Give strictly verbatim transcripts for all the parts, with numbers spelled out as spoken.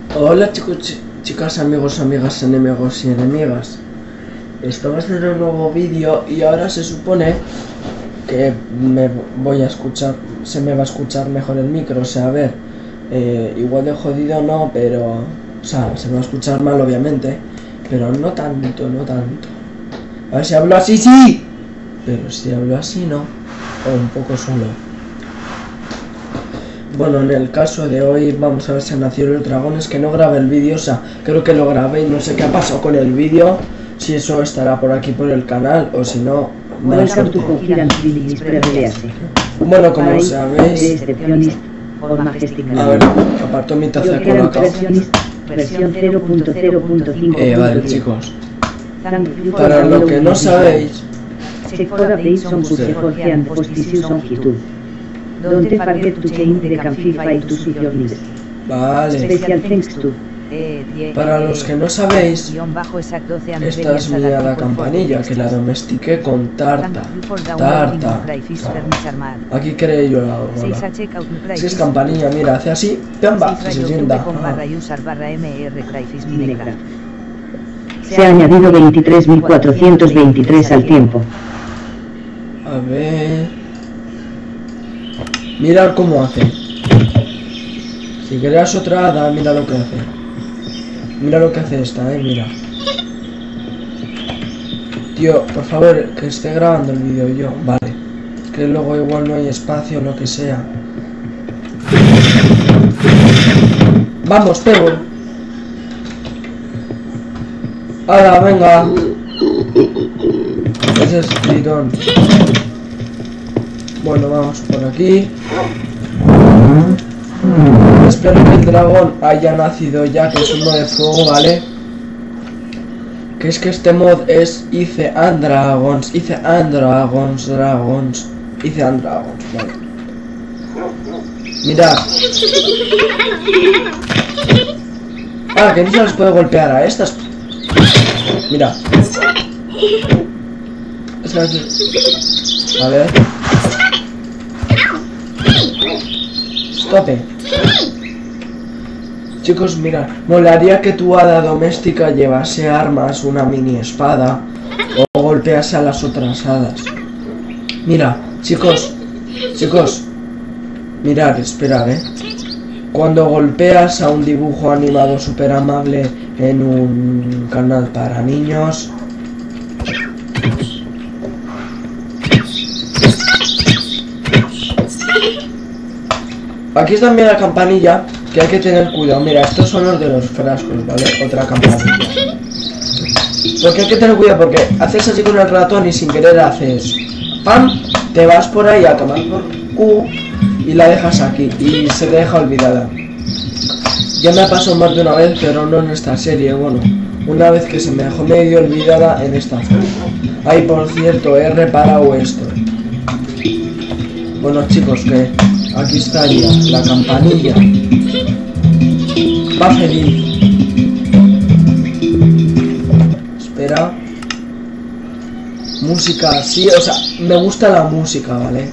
Hola chicos, ch chicas, amigos, amigas, enemigos y enemigas. Estamos en un nuevo vídeo y ahora se supone que me voy a escuchar, se me va a escuchar mejor el micro. O sea, a ver, eh, igual de jodido no, pero, o sea, se me va a escuchar mal obviamente, pero no tanto, no tanto. A ver si hablo así, sí, pero si hablo así no, o un poco solo. Bueno, en el caso de hoy vamos a ver si nació los dragones, que no grabé el vídeo, o sea, creo que lo grabé y no sé qué ha pasado con el vídeo, si eso estará por aquí por el canal o si no, mala suerte. Bueno, como sabéis, a ver, aparto mi taza de colacao. Eh, vale chicos, para lo que no sabéis, Don't forget to change the campfire file to suit your needs. vale, Special thanks to. para los que no sabéis, esta es mi hada campanilla, que la domestiqué con tarta, tarta. Aquí creé yo la bola. Si es campanilla, mira, hace así, ¡pamba! Y se sienta. Ah. Se ha añadido veintitrés mil cuatrocientos veintitrés al tiempo. A ver... Mirad cómo hace. Si creas otra hada, mira lo que hace. Mira lo que hace esta, eh, mira. Tío, por favor, que esté grabando el vídeo yo. Vale. Es que luego igual no hay espacio o lo que sea. Vamos, pego. ¡Hala, venga! Ese es tirón. Bueno, vamos por aquí. Espero que el dragón haya nacido ya, que es uno de fuego, ¿vale? Que es que este mod es Ice and Dragons, Ice and Dragons, Dragons, Ice and Dragons, vale. Mirad. Ah, que no se las puede golpear a estas. Mira. A ver. Tope. Chicos, mira, molaría que tu hada doméstica llevase armas, una mini espada, o golpease a las otras hadas. Mira, chicos, chicos, mirad, esperad, eh. Cuando golpeas a un dibujo animado super amable en un canal para niños, aquí está también la campanilla, que hay que tener cuidado. Mira, estos son los de los frascos, ¿vale? Otra campanilla. Porque hay que tener cuidado, porque haces así con el ratón y sin querer haces ¡pam! Te vas por ahí a tomar por Q y la dejas aquí y se te deja olvidada. Ya me ha pasado más de una vez, pero no en esta serie. Bueno, una vez que se me dejó medio olvidada en esta zona. Ay, por cierto, he reparado esto. Bueno chicos, que aquí estaría la campanilla. Va feliz. Espera. Música así, o sea, me gusta la música, ¿vale?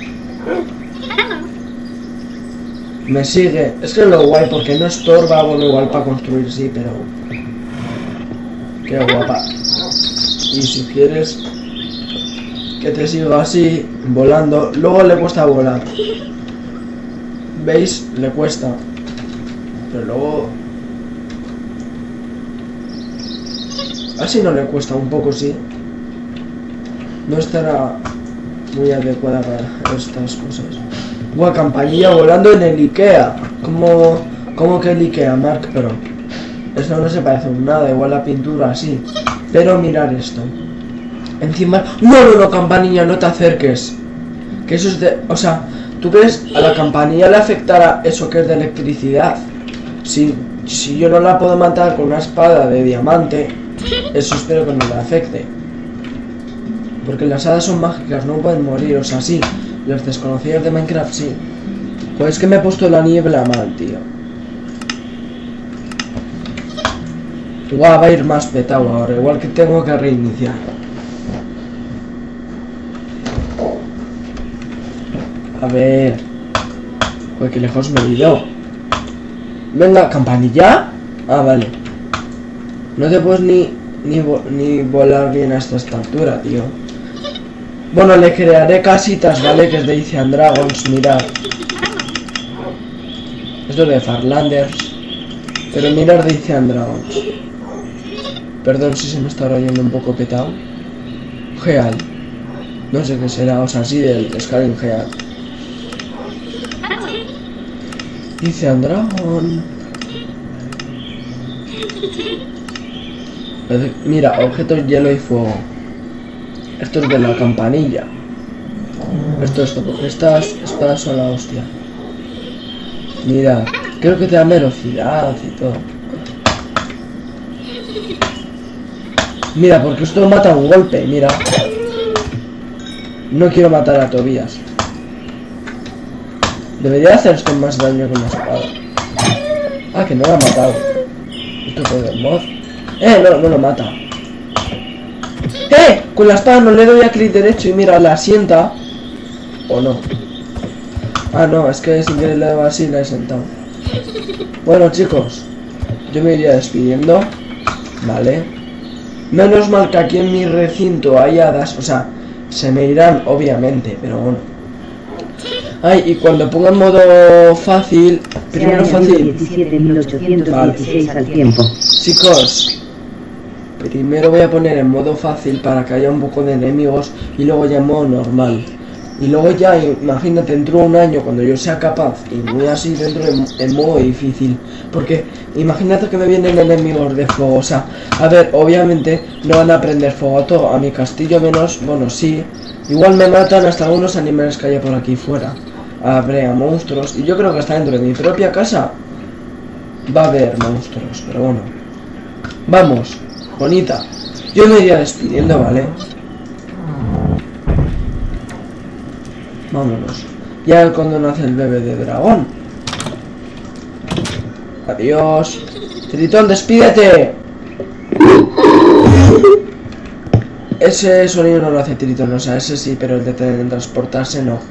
Me sigue. Es que es lo guay porque no estorba, bueno, igual para construir sí, pero... Qué guapa. Y si quieres que te siga así, volando, luego le cuesta volar. ¿Veis? Le cuesta. Pero luego... Así no le cuesta, un poco sí. No estará muy adecuada para estas cosas. Buah, campanilla volando en el Ikea. ¿Cómo, cómo que el Ikea, Mark? Pero esto no se parece en nada, igual la pintura así. Pero mirar esto. Encima... No, no, no, campanilla, no te acerques. Que eso es de... O sea... ¿Tú crees a la campanilla le afectará eso que es de electricidad? Si, si yo no la puedo matar con una espada de diamante, eso espero que no le afecte. Porque las hadas son mágicas, no pueden morir, o sea, sí. Los desconocidos de Minecraft, sí. Pues es que me he puesto la niebla mal, tío. Igual va a ir más petado ahora, igual que tengo que reiniciar. A ver... Joder, que lejos me he ido. Venga, campanilla. Ah, vale. No te puedes ni, ni, vo ni volar bien hasta esta altura, tío. Bueno, le crearé casitas, ¿vale? Que es de Ice and Dragons, mirad. Esto es de Farlanders. Pero mirad de Ice and Dragons. Perdón si se me está oyendo un poco petado. Geal. No sé qué será, o sea, sí del Scaling Geal. Ice and Dragon. Mira, objetos hielo y fuego. Esto es de la campanilla. Esto es todo. Estas espadas son la hostia. Mira, creo que te da velocidad y todo. Mira, porque esto mata un golpe, mira. No quiero matar a Tobías. Debería hacer esto más daño que una espada. Ah, que no lo ha matado. Esto puede ser mod. Eh, no, no lo mata. ¡Eh! Con la espada no le doy a clic derecho y mira, la sienta. ¿O no? Ah, no, es que sin querer le doy así y la he sentado. Bueno, chicos, yo me iría despidiendo. Vale. Menos mal que aquí en mi recinto hay hadas. O sea, se me irán, obviamente, pero bueno. Ay, y cuando ponga en modo fácil. Primero fácil. diecisiete mil ochocientos dieciséis al tiempo. Chicos. Primero voy a poner en modo fácil para que haya un poco de enemigos y luego ya en modo normal. Y luego ya, imagínate, dentro de un año, cuando yo sea capaz, y muy así dentro en, en modo difícil. Porque imagínate que me vienen enemigos de fuego. O sea, a ver, obviamente no van a prender fuego a todo. A mi castillo menos, bueno, sí. Igual me matan hasta algunos animales que haya por aquí fuera. Habrá monstruos. Y yo creo que hasta dentro de mi propia casa va a haber monstruos. Pero bueno. Vamos. Bonita. Yo me iría despidiendo, ¿vale? Vámonos. Ya cuando nace el bebé de dragón. Adiós. Tritón, despídete. Ese sonido no lo hace Tritón, o sea, ese sí, pero el de teletransportarse no.